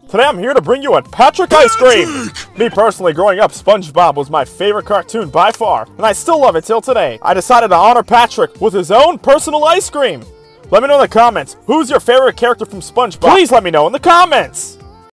Today I'm here to bring you a Patrick ice cream! Me personally, growing up, SpongeBob was my favorite cartoon by far, and I still love it till today. I decided to honor Patrick with his own personal ice cream. Let me know in the comments, who's your favorite character from SpongeBob? Please let me know in the comments!